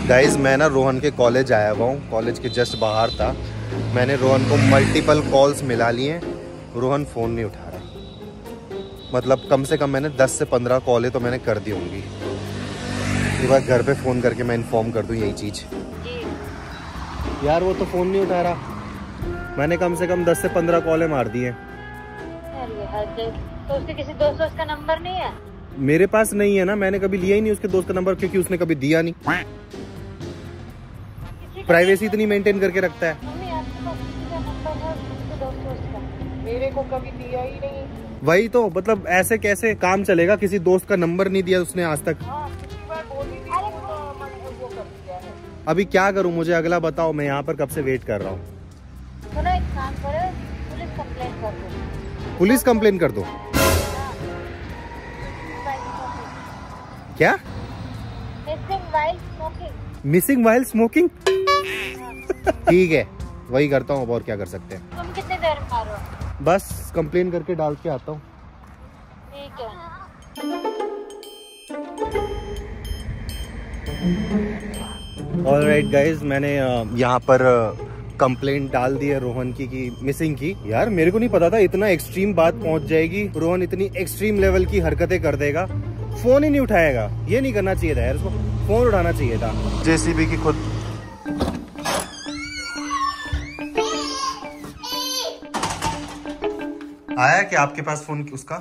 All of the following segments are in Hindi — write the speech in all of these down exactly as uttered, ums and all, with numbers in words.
गाइज मैं ना रोहन के कॉलेज आया हुआ हूँ, कॉलेज के जस्ट बाहर था। मैंने रोहन को मल्टीपल कॉल्स मिला लिए, रोहन फ़ोन नहीं उठा रहा। मतलब कम से कम मैंने दस से पंद्रह कॉलें तो मैंने कर दी होंगी। ये बात घर पे फ़ोन करके मैं इन्फॉर्म कर दूँ यही चीज़। यार वो तो फ़ोन नहीं उठा रहा। मैंने कम से कम दस से पंद्रह कॉलें मार दी हैं। तो उसके किसी दोस्त दोस्त का नंबर नहीं है? मेरे पास नहीं है ना, मैंने कभी लिया ही नहीं उसके दोस्त का नंबर, क्योंकि उसने कभी दिया नहीं। प्राइवेसी इतनी मेंटेन करके रखता है। मम्मी आपके पास किसी का नंबर है उसके दोस्त दोस्त का? मेरे को कभी दिया ही नहीं। वही तो, मतलब ऐसे कैसे काम चलेगा? किसी दोस्त का नंबर नहीं दिया उसने आज तक। हाँ, कितनी बार बोली थी तो वो कर दिया है। अभी क्या करूं, मुझे अगला बताओ। मैं यहाँ पर कब से वेट कर रहा हूँ। सुनो, एक काम करो, पुलिस कंप्लेंट कर दो। पुलिस कंप्लेंट कर दो? क्या? Missing while smoking. Missing while smoking? ठीक है, वही करता हूँ। अब और क्या कर सकते हैं। तुम कितने देर में आ रहे हो? बस कंप्लेन करके डाल के आता हूँ। ठीक है। ऑलराइट गाइज, मैंने यहाँ पर कंप्लेंट डाल दी है रोहन की कि मिसिंग की। यार मेरे को नहीं पता था इतना एक्सट्रीम बात पहुंच जाएगी। रोहन इतनी एक्सट्रीम लेवल की हरकतें कर देगा, फोन ही नहीं उठाएगा। ये नहीं करना चाहिए था यार, उसको फोन उठाना चाहिए था। जेसीबी की खुद आया कि आपके पास फोन उसका?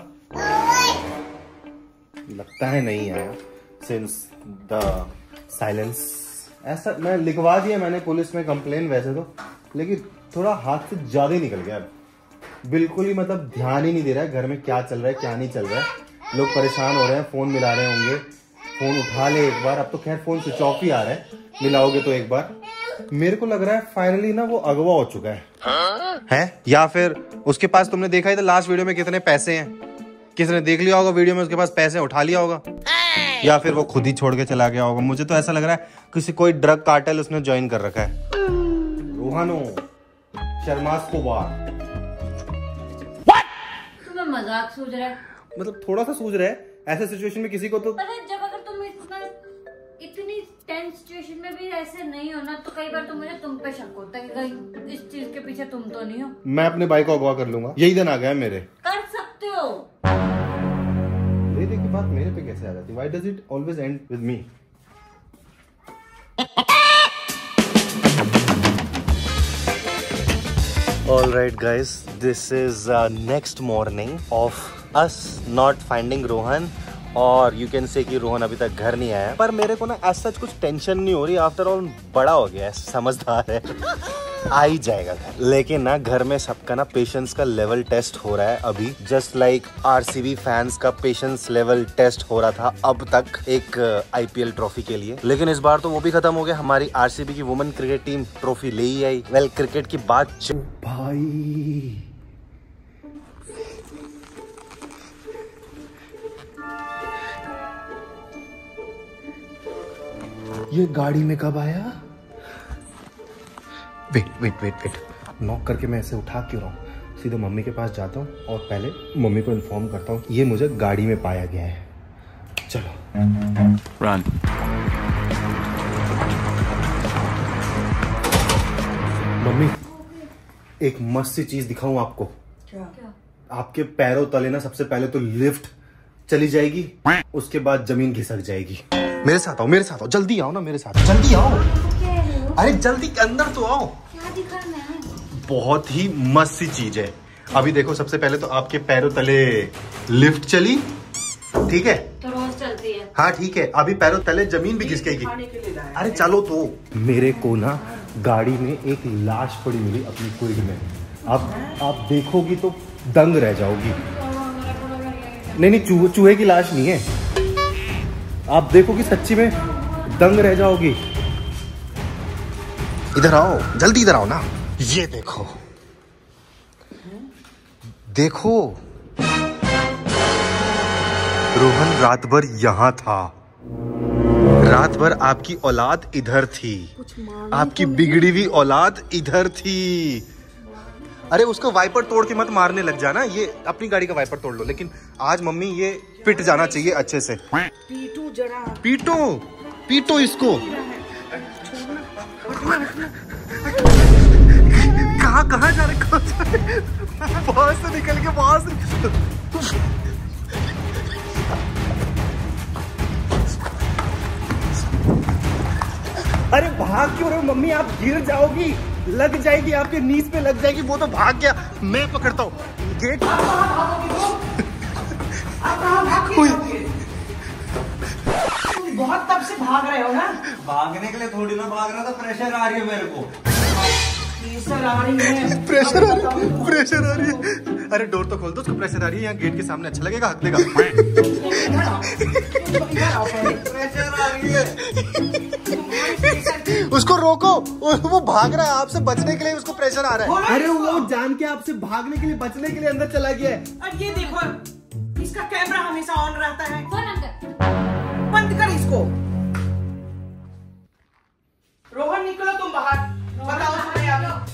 लगता है नहीं आया, सिंस द साइलेंस। ऐसा मैं लिखवा दिया मैंने पुलिस में कंप्लेन वैसे तो, लेकिन थोड़ा हाथ से ज्यादा ही निकल गया। बिल्कुल ही मतलब ध्यान ही नहीं दे रहा है घर में क्या चल रहा है क्या नहीं चल रहा है। लोग परेशान हो रहे हैं, फोन मिला रहे होंगे। फोन उठा ले एक बार। अब तो खैर फोन स्विच ऑफ ही आ रहा है, मिलाओगे तो एक बार। मेरे को लग रहा है फाइनली ना वो अगवा हो चुका है। है या फिर उसके पास, तुमने देखा ही था लास्ट वीडियो में कितने पैसे हैं। किसने देख लिया होगा वीडियो में, उसके पास पैसे उठा लिया होगा, या फिर वो खुद ही छोड़ के चला गया होगा। मुझे तो ऐसा लग रहा है किसी कोई ड्रग कार्टेल उसने ज्वाइन कर रखा है। रोहनो शर्मास को बार तुम्हें मजाक सूझ रहा है? मतलब थोड़ा सा सूझ रहा है। ऐसे सिचुएशन में किसी को तो पता है, जब अगर तुम इतना इतनी टेंस सिचुएशन में भी ऐसे नहीं हो ना, तो कई बार तो मुझे तुम पे शक होता है कि इस चीज के पीछे तुम तो नहीं हो। मैं अपने भाई को अगवा कर लूंगा। यही दिन आ गया मेरे। कर सकते हो। ये देखिए बात मेरे पे कैसे आ जाती है। Why does it always end with me? All right, guys, this is uh, next morning of us not finding Rohan. और यू कैन से कि रोहन अभी तक घर नहीं आया। पर मेरे को ना ऐसा सच कुछ टेंशन नहीं हो रही। आफ्टर ऑल बड़ा हो गया है, समझदार है, आ ही जाएगा घर। लेकिन ना घर में सबका ना पेशेंस का लेवल टेस्ट हो रहा है अभी, जस्ट लाइक आरसीबी फैंस का पेशेंस लेवल टेस्ट हो रहा था अब तक एक आईपीएल ट्रॉफी के लिए। लेकिन इस बार तो वो भी खत्म हो गया। हमारी आरसीबी की वुमेन क्रिकेट टीम ट्रॉफी ले ही आई। वेल क्रिकेट की बात भाई, ये गाड़ी में कब आया? Wait wait wait wait knock करके मैं ऐसे उठा क्यों रहा हूँ? सीधे मम्मी के पास जाता हूँ और पहले मम्मी को इन्फॉर्म करता हूँ ये मुझे गाड़ी में पाया गया है। चलो रन। मम्मी एक मस्त सी चीज दिखाऊं आपको। क्या? आपके पैरों तले ना सबसे पहले तो लिफ्ट चली जाएगी, उसके बाद जमीन खिसक जाएगी। मेरे साथ आओ, मेरे साथ आओ, जल्दी आओ ना मेरे साथ, जल्दी आओ। अरे जल्दी अंदर तो आओ। क्या दिखा मैं? बहुत ही मस्त सी चीज है। अभी देखो, सबसे पहले तो आपके पैरों तले लिफ्ट चली, ठीक है? तो रोज चलती है। हाँ ठीक है, अभी पैरों तले जमीन भी खिसकेगी। अरे चलो तो। मेरे को ना गाड़ी में एक लाश पड़ी मिली अपनी कुर्ड में। अब आप देखोगी तो दंग रह जाओगी। नहीं नहीं, चूहे चूहे की लाश नहीं है। आप देखोगी सच्ची में दंग रह जाओगी। इधर आओ, जल्दी इधर आओ ना। ये देखो देखो, रोहन रात भर यहाँ था। रात भर आपकी औलाद इधर थी, आपकी बिगड़ी हुई औलाद इधर थी। अरे उसको वाइपर तोड़ के मत मारने लग जाना। ये अपनी गाड़ी का वाइपर तोड़ लो, लेकिन आज मम्मी ये पिट जाना चाहिए अच्छे से। पीटू जरा, पीटो पीटो इसको। कहाँ कहाँ जा रहे, कहाँ जा रहे? वहां से निकल के वहां से। अरे भाग क्यों रहे हो मम्मी, आप गिर जाओगी, लग जाएगी, आपके नीज पे लग जाएगी। वो तो भाग गया, मैं पकड़ता हूँ गेट। बहुत तब से भाग रहे हो ना? भागने के लिए थोड़ी ना भाग रहा था, प्रेशर आ रही है मेरे को। प्रेशर आ रही है, प्रेशर आ रही है, प्रेशर आ रही है। अरे डोर तो खोल दो, उसको प्रेशर आ रही है। यहाँ गेट के सामने अच्छा लगेगा, हक देगा। प्रेशर आ रही है, उसको रोको, वो भाग रहा है आपसे बचने के लिए, उसको प्रेशर आ रहा है। अरे वो जान के आपसे भागने के लिए, बचने के लिए अंदर चला गया है। और ये देखो, इसका कैमरा हमेशा ऑन रहता है। फोन अंदर बंद कर इसको। रोहन निकलो तुम बाहर, बताओ तुम्हें आप।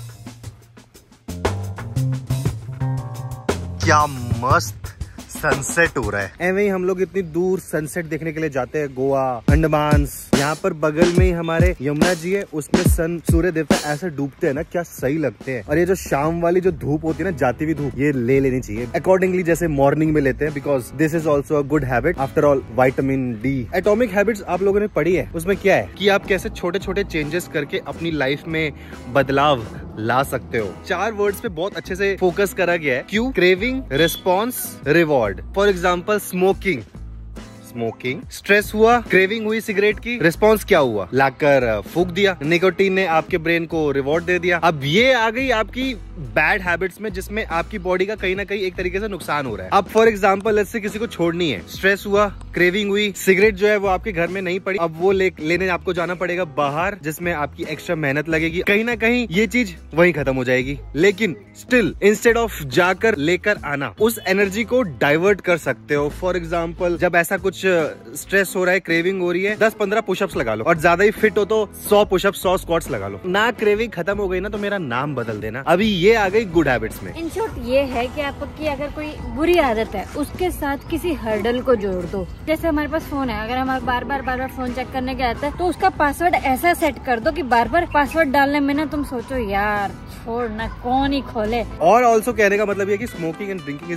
क्या मस्त सनसेट हो रहा है। एवं ही हम लोग इतनी दूर सनसेट देखने के लिए जाते हैं, गोवा, अंडमान। यहाँ पर बगल में ही हमारे यमुना जी है, उसमें सन सूर्य देवता ऐसे डूबते हैं ना, क्या सही लगते हैं। और ये जो शाम वाली जो धूप होती है ना, जाती हुई धूप, ये ले लेनी चाहिए अकॉर्डिंगली, जैसे मॉर्निंग में लेते हैं, because this is also a good habit. After all vitamin D. Atomic habits आप लोगों ने पढ़ी है, उसमें क्या है कि आप कैसे छोटे छोटे चेंजेस करके अपनी लाइफ में बदलाव ला सकते हो। चार वर्ड्स पे बहुत अच्छे से फोकस करा गया है। Cue, craving, response, reward. For example smoking, smoking, stress हुआ, क्रेविंग हुई सिगरेट की, रिस्पॉन्स क्या हुआ, लाकर फूंक दिया, निकोटीन ने आपके ब्रेन को रिवॉर्ड दे दिया। अब ये आ गई आपकी बैड हैबिट्स में, जिसमें आपकी बॉडी का कहीं ना कहीं एक तरीके से नुकसान हो रहा है। अब फॉर एग्जांपल लेट्स से किसी को छोड़नी है, स्ट्रेस हुआ, क्रेविंग हुई, सिगरेट जो है वो आपके घर में नहीं पड़ी, अब वो ले, लेने आपको जाना पड़ेगा बाहर, जिसमें आपकी एक्स्ट्रा मेहनत लगेगी। कहीं ना कहीं ये चीज वहीं खत्म हो जाएगी। लेकिन स्टिल इंस्टेड ऑफ जाकर लेकर आना, उस एनर्जी को डाइवर्ट कर सकते हो। फॉर एग्जाम्पल जब ऐसा कुछ स्ट्रेस हो रहा है, क्रेविंग हो रही है, दस पंद्रह पुशअप्स लगा लो, और ज्यादा ही फिट हो तो सौ पुशअप्स, सौ स्क्वाट्स लगा लो ना। क्रेविंग खत्म हो गई ना तो मेरा नाम बदल देना। अभी ये आ गई गुड हैबिट्स में। इन शॉर्ट ये है कि आपकी अगर कोई बुरी आदत है, उसके साथ किसी हर्डल को जोड़ दो। जैसे हमारे पास फोन है, अगर हमारे बार बार बार बार फोन चेक करने के आता है, तो उसका पासवर्ड ऐसा सेट कर दो कि बार बार पासवर्ड डालने में ना तुम सोचो यार छोड़ ना, कौन ही खोले। और ऑल्सो कहने का मतलब ये कि smoking and drinking is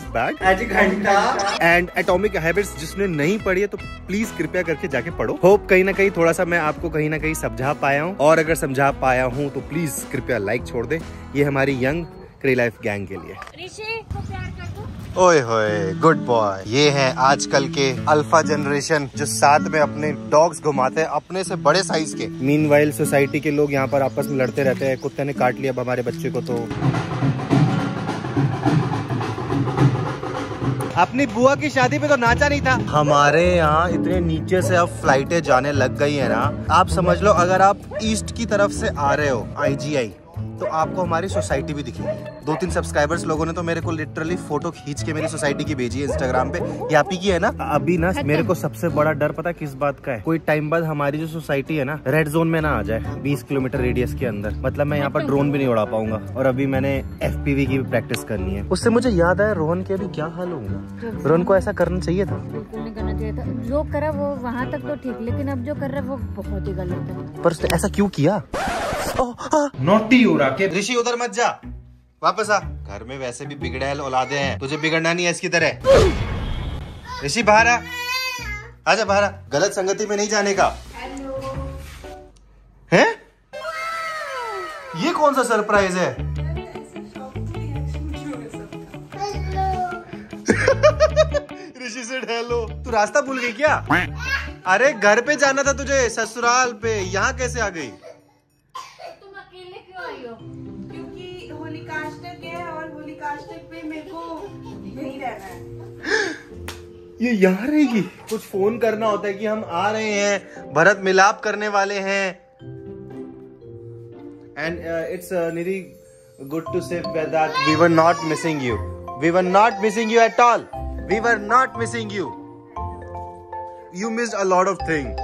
bad. And atomic habits जिसने नहीं पढ़ी है तो प्लीज कृपया करके जाके पढ़ो। होप कहीं ना कहीं थोड़ा सा मैं आपको कहीं ना कहीं समझा पाया हूँ, और अगर समझा पाया हूँ तो प्लीज कृपया लाइक छोड़ दे। ये हमारी यंग क्री लाइफ गैंग के लिए। ऋषि को प्यार कर दो। ओए होए, गुड बॉय। ये है आजकल के अल्फा जनरेशन जो साथ में अपने डॉग्स घुमाते हैं, अपने से बड़े साइज के। मीनवाइल सोसाइटी के लोग यहाँ पर आपस में लड़ते रहते हैं। कुत्ते ने काट लिया अब हमारे बच्चे को, तो अपनी बुआ की शादी पे तो नाचा नहीं था। हमारे यहाँ इतने नीचे से अब फ्लाइटें जाने लग गई है ना, आप समझ लो अगर आप ईस्ट की तरफ से आ रहे हो आई जी आई, तो आपको हमारी सोसाइटी भी दिखेगी। दो तीन सब्सक्राइबर्स लोगों ने तो मेरे को लिटरली फोटो खींच के मेरी सोसाइटी की भेजी है इंस्टाग्राम पे। ये आप ही की है ना? अभी ना मेरे को सबसे बड़ा डर पता है किस बात का है? कोई टाइम बाद हमारी जो सोसाइटी है ना रेड जोन में ना आ जाए, बीस किलोमीटर रेडियस के अंदर। मतलब मैं यहाँ पर ड्रोन भी नहीं उड़ा पाऊंगा, और अभी मैंने एफ पी वी की भी प्रैक्टिस करनी है। उससे मुझे याद आया रोहन के अभी क्या हाल होगा। रोहन को ऐसा करना चाहिए था, बिल्कुल नहीं करना चाहिए था। जो करा वो वहाँ तक तो ठीक, लेकिन अब जो कर रहा है वो बहुत ही गलत है। पर उसने ऐसा क्यों किया? नोटी हो रहा के ऋषि उधर मत जा, वापस आ। घर में वैसे भी बिगड़ैल औलादे हैं, तुझे बिगड़ना नहीं है इसकी तरह। ऋषि बाहर आ, आजा बाहर आ। गलत संगति में नहीं जाने का है। ये कौन सा सरप्राइज है? ऋषि से हेलो। तू रास्ता भूल गई क्या? अरे घर पे जाना था तुझे, ससुराल पे। यहाँ कैसे आ गई? तुम अकेले क्यों आई हो? क्योंकि होलिकाष्टक है और होलिकाष्टक पे मेरे को यहीं रहना है। ये यहाँ रहेगी? कुछ फोन करना होता है कि हम आ रहे हैं, भरत मिलाप करने वाले हैं। And it's indeed good to say that we were not missing you, we were not missing you at all, we were not missing you. You missed a lot of thing.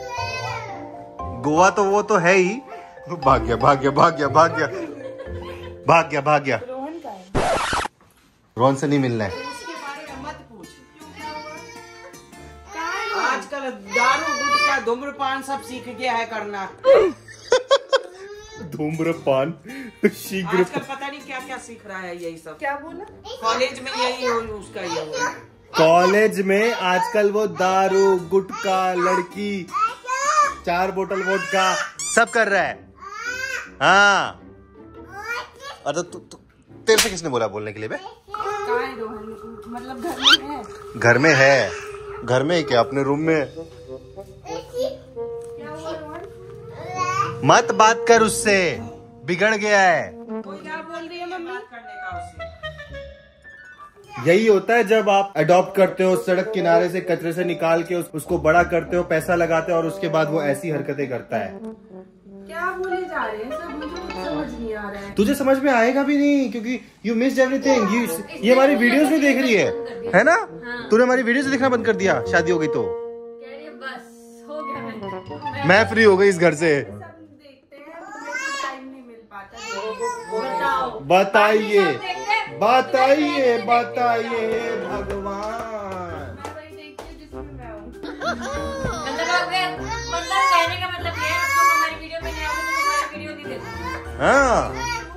Goa तो वो तो है ही। भाग गया भाग गया भाग गया भाग गया भाग गया भाग गया। रोहन का है, रोहन से नहीं मिलना है। उसके बारे में मत पूछ। क्यों, क्या हुआ? आजकल दारू गुटखा धूम्रपान सब सीख गया है करना। धूम्रपान शीघ्र। आजकल पता नहीं क्या क्या सीख रहा है यही सब। क्या बोला? कॉलेज में यही हो उसका ये हो। कॉलेज में आजकल वो दारू, गुटखा, लड़की, चार बोतल वोडका सब कर रहा है। हाँ, अरे तू तेरे से किसने बोला बोलने के लिए बे? कहाँ है रोहन? मतलब घर में है? घर में है। घर में क्या? अपने रूम में। क्या हुआ रोहन? मत बात कर उससे, बिगड़ गया है। वो क्या बोल रही है मम्मी? करने का उससे। यही होता है जब आप अडॉप्ट करते हो, सड़क किनारे से कचरे से निकाल के उस, उसको बड़ा करते हो, पैसा लगाते हो और उसके बाद वो ऐसी हरकतें करता है। क्या बोले जा रहे हैं सब? मुझे कुछ समझ नहीं आ रहा है। तुझे समझ में आएगा भी नहीं क्योंकि यू मिस्ड एवरीथिंग। यू ये हमारी वीडियोस नहीं देख रही है, है ना? हाँ। तूने हमारी वीडियोस देखना बंद कर दिया, शादी हो गई तो। बस हो गया। मैं फ्री हो गई इस घर से। बताइए बताइए बताइए भगवान। मतलब कहने का मतलब ये है तुम हमारी वीडियो में नहीं आओगे तो तुम्हारी वीडियो नहीं देखोगे। हाँ,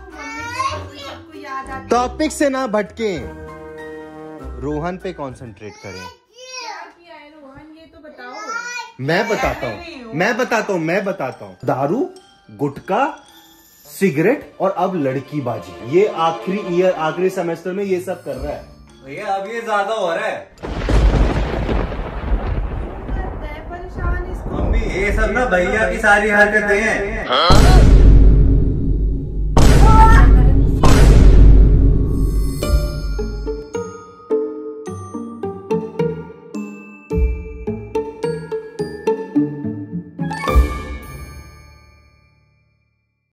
टॉपिक से ना भटके, रोहन पे कंसंट्रेट करें। क्या किया है रोहन ये तो बताओ। मैं बताता हूँ मैं बताता हूँ मैं बताता हूँ दारू, गुटखा, सिगरेट और अब लड़की बाजी। ये आखिरी ईयर, आखिरी सेमेस्टर में ये सब कर रहा है भैया। अब ये ज्यादा हो रहा है परेशान इसको। मम्मी, ये सब ना भैया की सारी हरकतें हैं।